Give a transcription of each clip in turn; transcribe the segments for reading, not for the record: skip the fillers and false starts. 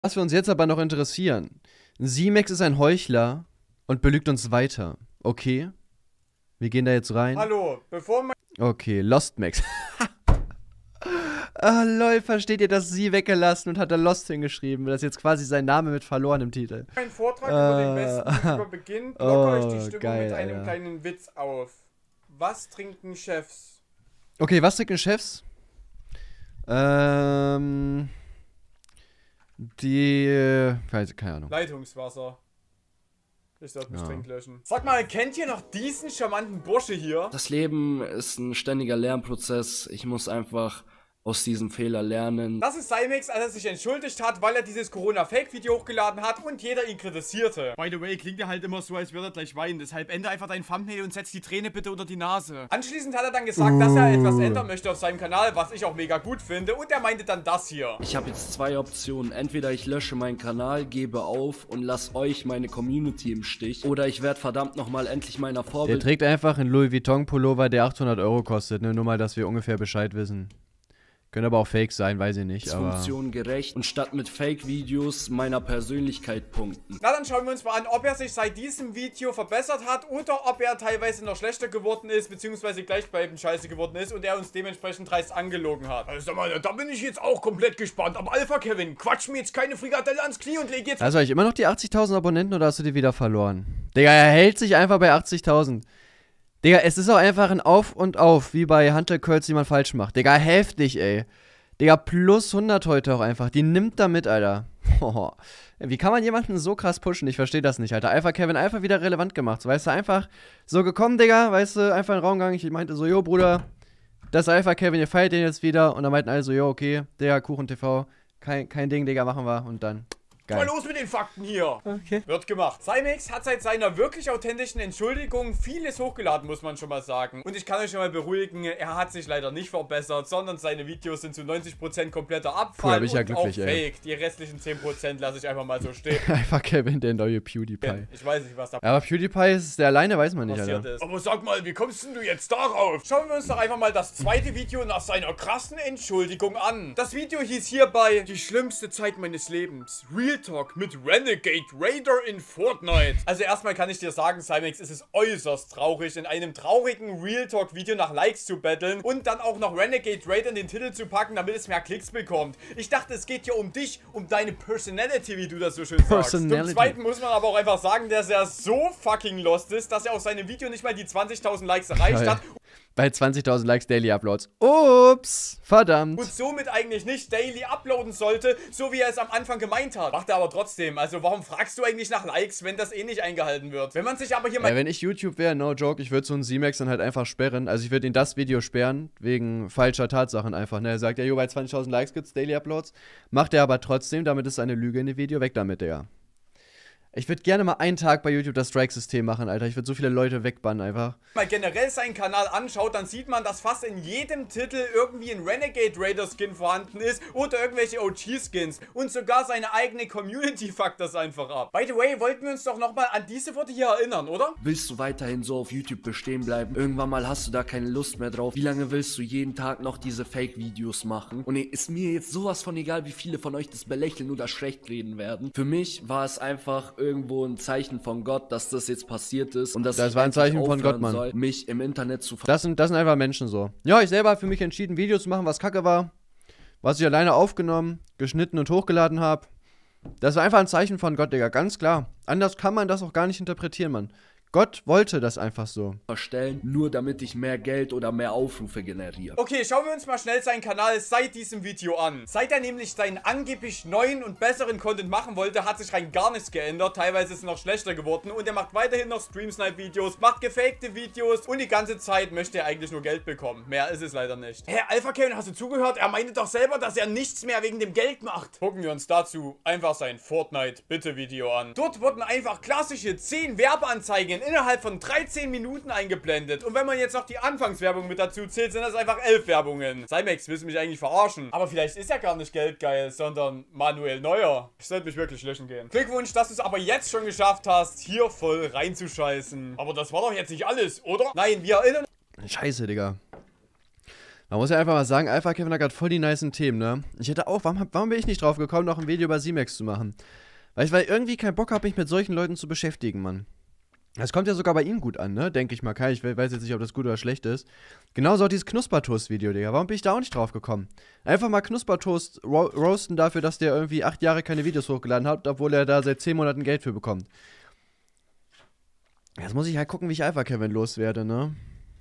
Was wir uns jetzt aber noch interessieren. Simex ist ein Heuchler und belügt uns weiter. Okay. Wir gehen da jetzt rein. Hallo, bevor man... Okay, Lost Max. Ah, lol, versteht ihr, dass sie weggelassen und hat da Lost hingeschrieben? Das ist jetzt quasi sein Name mit verloren im Titel. Mein Vortrag über den besten YouTuber beginnt, lockere ich die Stimmung geil, mit einem Alter. kleinen Witz auf. Was trinken Chefs? Okay, was trinken Chefs? Keine Ahnung. Leitungswasser. Ich sollte mich Ja. dringend löschen. Sag mal, kennt ihr noch diesen charmanten Bursche hier? Das Leben ist ein ständiger Lernprozess. Ich muss einfach aus diesem Fehler lernen. Das ist Cymex, als er sich entschuldigt hat, weil er dieses Corona-Fake-Video hochgeladen hat und jeder ihn kritisierte. By the way, klingt ja halt immer so, als würde er gleich weinen. Deshalb ändere einfach dein Thumbnail und setz die Träne bitte unter die Nase. Anschließend hat er dann gesagt, dass er etwas ändern möchte auf seinem Kanal, was ich auch mega gut finde. Und er meinte dann das hier. Ich habe jetzt zwei Optionen. Entweder ich lösche meinen Kanal, gebe auf und lasse euch, meine Community, im Stich. Oder ich werde verdammt nochmal endlich meiner Der Vorbild... trägt einfach einen Louis Vuitton Pullover, der 800 Euro kostet, ne? Nur mal, dass wir ungefähr Bescheid wissen. Könnte aber auch Fake sein, weiß ich nicht, aber... Funktion gerecht und statt mit Fake-Videos meiner Persönlichkeit punkten. Na, dann schauen wir uns mal an, ob er sich seit diesem Video verbessert hat oder ob er teilweise noch schlechter geworden ist, beziehungsweise gleichbleibend scheiße geworden ist und er uns dementsprechend dreist angelogen hat. Also sag mal, da bin ich jetzt auch komplett gespannt. Aber Alpha Kevin, quatsch mir jetzt keine Frikadelle ans Knie und leg jetzt... Hast du eigentlich immer noch die 80.000 Abonnenten oder hast du die wieder verloren? Digga, er hält sich einfach bei 80.000. Digga, es ist auch einfach ein Auf und Auf, wie bei Hunter Curls, die man falsch macht. Digga, heftig, ey. Digga, plus 100 heute auch einfach. Die nimmt da mit, Alter. Wie kann man jemanden so krass pushen? Ich verstehe das nicht, Alter. Alpha Kevin einfach wieder relevant gemacht. So, weißt du, einfach so gekommen, Digga. Weißt du, einfach in den Raum gegangen. Ich meinte so, jo, Bruder, das ist Alpha Kevin, ihr feiert den jetzt wieder. Und dann meinten alle so, jo, okay, Digga, Kuchen TV. Kein Ding, Digga, machen wir. Und dann... Mal los mit den Fakten hier. Okay. Wird gemacht. Cymex hat seit seiner wirklich authentischen Entschuldigung vieles hochgeladen, muss man schon mal sagen. Und ich kann euch schon mal beruhigen, er hat sich leider nicht verbessert, sondern seine Videos sind zu 90% kompletter Abfall da bin ich ja und glücklich, auch ey. Fake. Die restlichen 10% lasse ich einfach mal so stehen. Alpha Kevin, der neue PewDiePie. Ich weiß nicht, was da Ja, aber PewDiePie ist der alleine, weiß man nicht, passiert Alter. ist. Aber sag mal, wie kommst denn du jetzt darauf? Schauen wir uns doch einfach mal das zweite Video nach seiner krassen Entschuldigung an. Das Video hieß hierbei die schlimmste Zeit meines Lebens. Real Talk mit Renegade Raider in Fortnite. Also erstmal kann ich dir sagen, Cymex, es ist äußerst traurig, in einem traurigen Real Talk Video nach Likes zu betteln und dann auch noch Renegade Raider in den Titel zu packen, damit es mehr Klicks bekommt. Ich dachte, es geht hier um dich, um deine Personality, wie du das so schön sagst. Zum Zweiten muss man aber auch einfach sagen, dass er so fucking lost ist, dass er auf seinem Video nicht mal die 20.000 Likes erreicht hat. Bei 20.000 Likes Daily Uploads. Ups, verdammt. Und somit eigentlich nicht daily uploaden sollte, so wie er es am Anfang gemeint hat. Macht er aber trotzdem. Also warum fragst du eigentlich nach Likes, wenn das eh nicht eingehalten wird? Wenn man sich aber hier mal... Wenn ich YouTube wäre, no joke, ich würde so einen Z-Max dann halt einfach sperren. Also ich würde ihn das Video sperren, wegen falscher Tatsachen einfach. Ne? Er sagt ja, jo, bei 20.000 Likes gibt's Daily Uploads. Macht er aber trotzdem, damit ist eine Lüge in dem Video. Weg damit, Digga. Ich würde gerne mal einen Tag bei YouTube das Strike-System machen, Alter. Ich würde so viele Leute wegbannen einfach. mal generell seinen Kanal anschaut, dann sieht man, dass fast in jedem Titel irgendwie ein Renegade Raider Skin vorhanden ist oder irgendwelche OG Skins und sogar seine eigene Community fuckt das einfach ab. By the way, wollten wir uns doch nochmal an diese Worte hier erinnern, oder? Willst du weiterhin so auf YouTube bestehen bleiben? Irgendwann mal hast du da keine Lust mehr drauf. Wie lange willst du jeden Tag noch diese Fake-Videos machen? Und ist mir jetzt sowas von egal, wie viele von euch das belächeln oder schlecht reden werden. Für mich war es einfach irgendwo ein Zeichen von Gott, dass das jetzt passiert ist und dass Das ich war ein endlich Zeichen von aufhören Gott, Mann. soll, mich im Internet zu Das sind einfach Menschen so. Ja, ich selber habe für mich entschieden, Videos zu machen, was kacke war. Was ich alleine aufgenommen, geschnitten und hochgeladen habe. Das war einfach ein Zeichen von Gott, Digga, ganz klar. Anders kann man das auch gar nicht interpretieren, Mann. Gott wollte das einfach so. verstellen, nur damit ich mehr Geld oder mehr Aufrufe generiere. Okay, schauen wir uns mal schnell seinen Kanal seit diesem Video an. Seit er nämlich seinen angeblich neuen und besseren Content machen wollte, hat sich rein gar nichts geändert. Teilweise ist es noch schlechter geworden und er macht weiterhin noch Stream-Snipe-Videos, macht gefakte Videos und die ganze Zeit möchte er eigentlich nur Geld bekommen. Mehr ist es leider nicht. Hä, Alpha Kevin, hast du zugehört? Er meinte doch selber, dass er nichts mehr wegen dem Geld macht. Gucken wir uns dazu einfach sein Fortnite-Bitte-Video an. Dort wurden einfach klassische 10 Werbeanzeigen innerhalb von 13 Minuten eingeblendet. Und wenn man jetzt noch die Anfangswerbung mit dazu zählt, sind das einfach 11 Werbungen. Cymex, willst du mich eigentlich verarschen? Aber vielleicht ist ja gar nicht geldgeil, sondern Manuel Neuer. Ich sollte mich wirklich löschen gehen. Glückwunsch, dass du es aber jetzt schon geschafft hast, hier voll reinzuscheißen. Aber das war doch jetzt nicht alles, oder? Nein, wir erinnern... Scheiße, Digga. Man muss ja einfach mal sagen, Alpha Kevin hat gerade voll die nicen Themen, ne? Ich hätte auch, warum bin ich nicht drauf gekommen, noch ein Video über Z-Max zu machen? Weil ich irgendwie keinen Bock habe, mich mit solchen Leuten zu beschäftigen, Mann. Das kommt ja sogar bei ihm gut an, ne? Denke ich mal. Kai, ich weiß jetzt nicht, ob das gut oder schlecht ist. Genauso auch dieses Knuspertoast-Video, Digga. Warum bin ich da auch nicht drauf gekommen? Einfach mal Knuspertoast roasten dafür, dass der irgendwie 8 Jahre keine Videos hochgeladen hat, obwohl er da seit 10 Monaten Geld für bekommt. Jetzt muss ich halt gucken, wie ich Alpha Kevin loswerde, ne?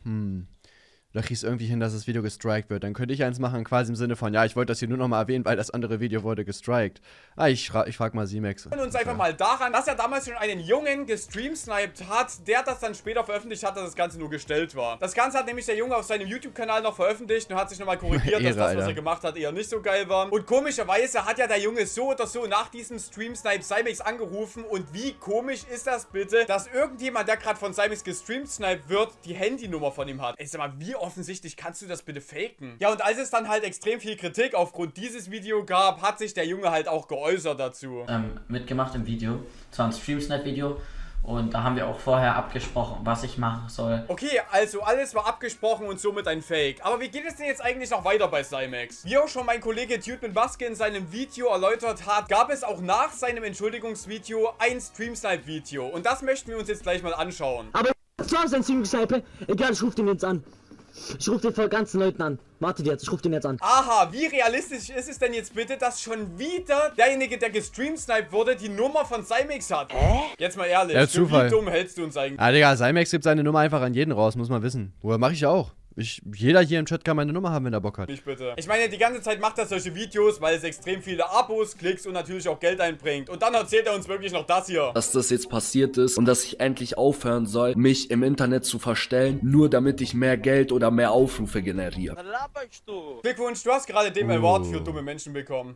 Da kriegst du irgendwie hin, dass das Video gestrikt wird. Dann könnte ich eins machen, quasi im Sinne von, ja, ich wollte das hier nur nochmal erwähnen, weil das andere Video wurde gestrikt. Ich frag mal Z-Max. Und uns einfach mal daran, dass er damals schon einen Jungen gestreamsniped hat, der das dann später veröffentlicht hat, dass das Ganze nur gestellt war. Das Ganze hat nämlich der Junge auf seinem YouTube-Kanal noch veröffentlicht und hat sich nochmal korrigiert, dass das, was er gemacht hat, eher nicht so geil war. Und komischerweise hat ja der Junge so oder so nach diesem Streamsnipe Z-Max angerufen. Und wie komisch ist das bitte, dass irgendjemand, der gerade von Z-Max gestreamsniped wird, die Handynummer von ihm hat. Ey, sag mal, wie offensichtlich kannst du das bitte faken? Ja, und als es dann halt extrem viel Kritik aufgrund dieses Video gab, hat sich der Junge halt auch geäußert dazu. Mitgemacht im Video, zwar ein Streamsnipe-Video, und da haben wir auch vorher abgesprochen, was ich machen soll. Okay, also alles war abgesprochen und somit ein Fake. Aber wie geht es denn jetzt eigentlich noch weiter bei Z-Max? Wie auch schon mein Kollege Dude mit Maske in seinem Video erläutert hat, gab es auch nach seinem Entschuldigungsvideo ein Streamsnipe-Video. Und das möchten wir uns jetzt gleich mal anschauen. Aber das war sein Streamsnipe. Egal, ich ruf den jetzt an. Ich rufe den vor ganzen Leuten an. Wartet jetzt, ich rufe den jetzt an. Aha, wie realistisch ist es denn jetzt bitte, dass schon wieder derjenige, der gestreamsniped wurde, die Nummer von Z-Max hat? Jetzt mal ehrlich, Ja, für Zufall. wie dumm hältst du uns eigentlich? Ah, Digga, Z-Max gibt seine Nummer einfach an jeden raus, muss man wissen. Woher mache ich auch. Jeder hier im Chat kann meine Nummer haben, wenn er Bock hat. Nicht bitte. Ich meine, die ganze Zeit macht er solche Videos, weil es extrem viele Abos, Klicks und natürlich auch Geld einbringt. Und dann erzählt er uns wirklich noch das hier. Dass das jetzt passiert ist und dass ich endlich aufhören soll, mich im Internet zu verstellen, nur damit ich mehr Geld oder mehr Aufrufe generiere. Glückwunsch, du hast gerade den Award für dumme Menschen bekommen.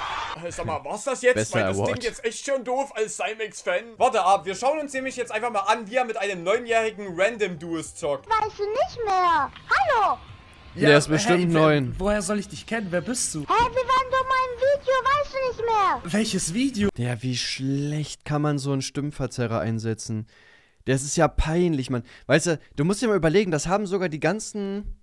Sag mal, war's das jetzt? Bester Weil das Award. klingt jetzt echt schon doof als Z-Max-Fan. Warte ab, wir schauen uns nämlich jetzt einfach mal an, wie er mit einem 9-jährigen Random-Duos zockt. Weißt du nicht mehr? Hallo? Der ist bestimmt 9. Woher soll ich dich kennen? Wer bist du? Hä, wir waren doch mal im Video, weißt du nicht mehr? Welches Video? Der, wie schlecht kann man so einen Stimmverzerrer einsetzen? Das ist ja peinlich, Mann. Weißt du, du musst dir mal überlegen, das haben sogar die ganzen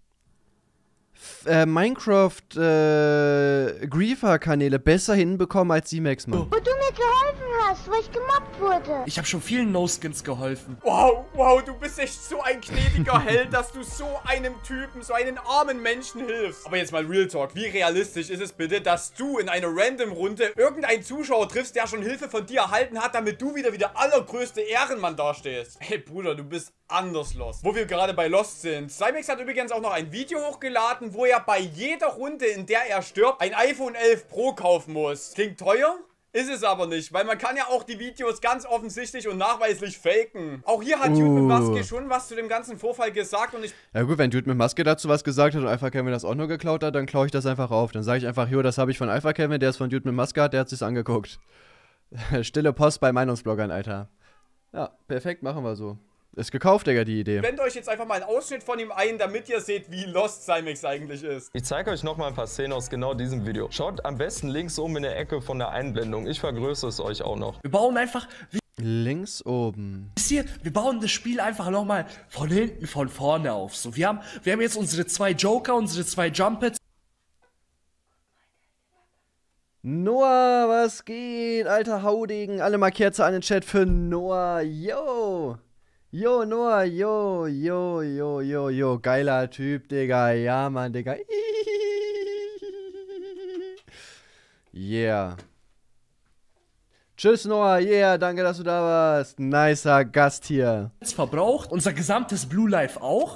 Minecraft-Griefer-Kanäle besser hinbekommen als Z-Max, Mann. Wo du mir geholfen hast, wo ich gemobbt wurde. Ich habe schon vielen No-Skins geholfen. Wow, du bist echt so ein gnädiger Held, dass du so einem Typen, so einen armen Menschen hilfst. Aber jetzt mal Real Talk, wie realistisch ist es bitte, dass du in einer Random-Runde irgendeinen Zuschauer triffst, der schon Hilfe von dir erhalten hat, damit du wieder wie der allergrößte Ehrenmann dastehst? Hey Bruder, du bist anders lost. Wo wir gerade bei Lost sind. Z-Max hat übrigens auch noch ein Video hochgeladen, wo er bei jeder Runde, in der er stirbt, ein iPhone 11 Pro kaufen muss. Klingt teuer? Ist es aber nicht, weil man kann ja auch die Videos ganz offensichtlich und nachweislich faken. Auch hier hat Dude mit Maske schon was zu dem ganzen Vorfall gesagt und ich... Ja gut, wenn Dude mit Maske dazu was gesagt hat und Alpha Kevin das auch nur geklaut hat, dann klaue ich das einfach auf. Dann sage ich einfach, jo, das habe ich von Alpha Kevin, der ist von Dude mit Maske hat, der hat sich's angeguckt. Stille Post bei Meinungsbloggern, Alter. Ja, perfekt, machen wir so. Ist gekauft, Digga, die Idee. blende euch jetzt einfach mal einen Ausschnitt von ihm ein, damit ihr seht, wie lost Z-Max eigentlich ist. Ich zeige euch noch mal ein paar Szenen aus genau diesem Video. Schaut am besten links oben in der Ecke von der Einblendung. Ich vergrößere es euch auch noch. Wir bauen einfach, Links oben. wir bauen das Spiel einfach nochmal von hinten, von vorne auf. So, wir haben jetzt unsere 2 Joker, unsere 2 Jumpets. Noah, was geht? Alter Haudegen. Alle mal Kerze an den Chat für Noah. Yo. Yo, Noah. Yo, yo, yo, yo, yo. Geiler Typ, Digga. Ja, Mann, Digga. Yeah. Tschüss, Noah. Yeah, danke, dass du da warst. Nicer Gast hier. Verbraucht, unser gesamtes Blue Life auch.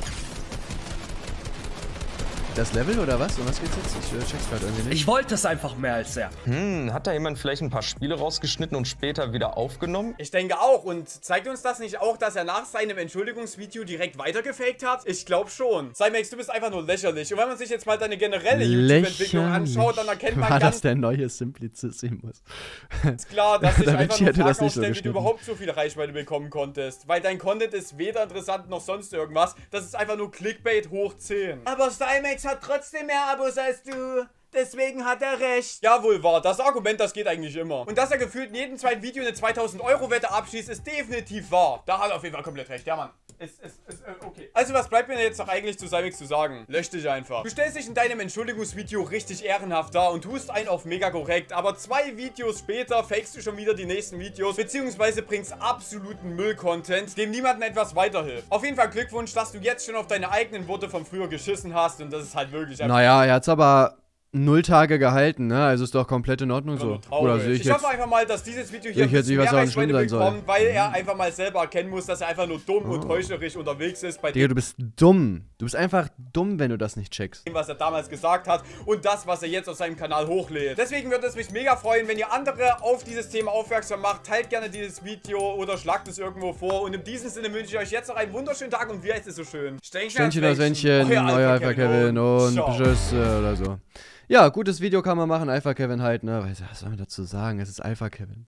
Das Level oder was? Um was geht's jetzt? Ich check's gerade irgendwie nicht. Ich wollte es einfach mehr als er. Hat da jemand vielleicht ein paar Spiele rausgeschnitten und später wieder aufgenommen? Ich denke auch. Und zeigt uns das nicht auch, dass er nach seinem Entschuldigungsvideo direkt weitergefaked hat? Ich glaube schon. Z-Max, du bist einfach nur lächerlich. Und wenn man sich jetzt mal deine generelle YouTube-Entwicklung anschaut, dann erkennt man War ganz das der neue Simplicissimus? klar, dass sich Da einfach Vinci nur hätte das Fragen nicht so aufstellen, wie du geschnitten. überhaupt so viel Reichweite bekommen konntest. Weil dein Content ist weder interessant noch sonst irgendwas. Das ist einfach nur Clickbait hoch 10. Aber Z-Max hat trotzdem mehr Abos als du. Deswegen hat er recht. Jawohl, wahr. Das Argument, das geht eigentlich immer. Und dass er gefühlt in jedem zweiten Video eine 2000 € Wette abschließt, ist definitiv wahr. Da hat er auf jeden Fall komplett recht. Ja, Mann. Okay. Also was bleibt mir jetzt noch eigentlich zu Cymix zu sagen? Lösch dich einfach. Du stellst dich in deinem Entschuldigungsvideo richtig ehrenhaft dar und tust einen auf mega korrekt, aber 2 Videos später fakest du schon wieder die nächsten Videos, beziehungsweise bringst absoluten Müll-Content, dem niemandem etwas weiterhilft. Auf jeden Fall Glückwunsch, dass du jetzt schon auf deine eigenen Worte von früher geschissen hast und das ist halt wirklich einfach... Naja, er hat's aber 0 Tage gehalten, ne? Also ist doch komplett in Ordnung so. Oder sehe ich hoffe einfach mal, dass dieses Video hier ein bisschen mehr Reichweite bekommt, weil er einfach mal selber erkennen muss, dass er einfach nur dumm und heuchlerisch unterwegs ist. Digga, du bist dumm. Du bist einfach dumm, wenn du das nicht checkst. Was er damals gesagt hat und das, was er jetzt auf seinem Kanal hochlädt. Deswegen würde es mich mega freuen, wenn ihr andere auf dieses Thema aufmerksam macht. Teilt gerne dieses Video oder schlagt es irgendwo vor. Und in diesem Sinne wünsche ich euch jetzt noch einen wunderschönen Tag und wie heißt es so schön? Ständchen aus Wändchen, euer Alpha Kevin und Tschüss oder so. Ja, gutes Video kann man machen, Alpha Kevin halt, ne? Was soll man dazu sagen? Es ist Alpha Kevin.